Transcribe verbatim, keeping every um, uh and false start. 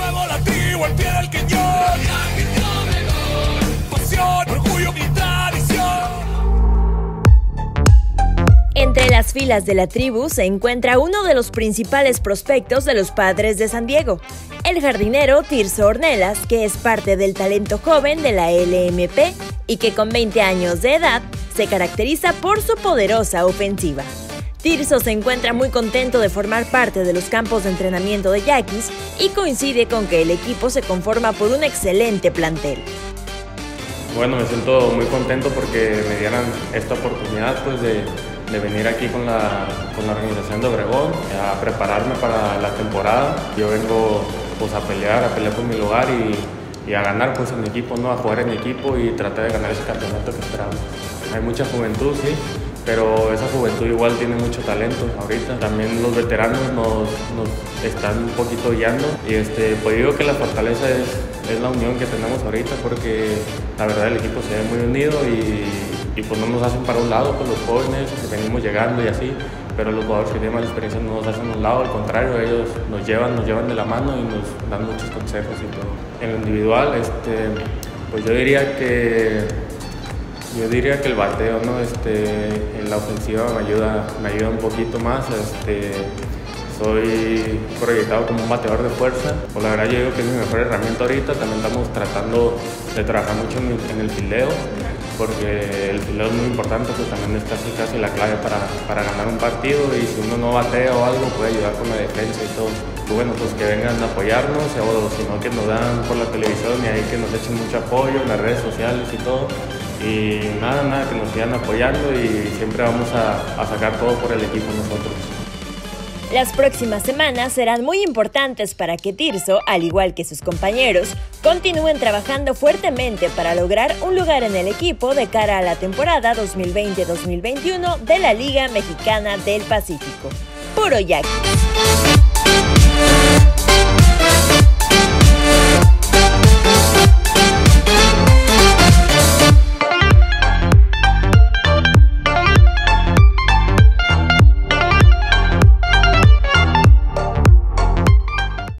Somos la tribu al pie del cañón. Pasión, orgullo y tradición. Entre las filas de la tribu se encuentra uno de los principales prospectos de los Padres de San Diego, el jardinero Tirso Ornelas, que es parte del talento joven de la L M P y que con veinte años de edad se caracteriza por su poderosa ofensiva. Tirso se encuentra muy contento de formar parte de los campos de entrenamiento de Yaquis y coincide con que el equipo se conforma por un excelente plantel. Bueno, me siento muy contento porque me dieran esta oportunidad pues de, de venir aquí con la, con la organización de Obregón a prepararme para la temporada. Yo vengo pues a pelear, a pelear por mi lugar y, y a ganar pues en equipo, ¿no? A jugar en equipo y tratar de ganar ese campeonato que esperamos. Hay mucha juventud, sí, pero esa juventud igual tiene mucho talento ahorita. También los veteranos nos, nos están un poquito guiando y este, pues digo que la fortaleza es, es la unión que tenemos ahorita, porque la verdad el equipo se ve muy unido y, y pues no nos hacen para un lado, pues los jóvenes que venimos llegando y así, pero los jugadores que tienen más experiencia no nos hacen a un lado, al contrario, ellos nos llevan, nos llevan de la mano y nos dan muchos consejos y todo. En lo individual, este, pues yo diría que Yo diría que el bateo, ¿no? Este, en la ofensiva me ayuda, me ayuda un poquito más. Este, soy proyectado como un bateador de fuerza. Pues la verdad yo digo que es mi mejor herramienta ahorita. También estamos tratando de trabajar mucho en, en el fildeo, porque el fildeo es muy importante, pues también es casi, casi la clave para, para ganar un partido, y si uno no batea o algo puede ayudar con la defensa y todo. Y bueno, pues que vengan a apoyarnos, o si no que nos dan por la televisión y ahí que nos echen mucho apoyo en las redes sociales y todo. Y nada, nada, que nos sigan apoyando y siempre vamos a, a sacar todo por el equipo nosotros. Las próximas semanas serán muy importantes para que Tirso, al igual que sus compañeros, continúen trabajando fuertemente para lograr un lugar en el equipo de cara a la temporada dos mil veinte dos mil veintiuno de la Liga Mexicana del Pacífico. Puro Yaquis.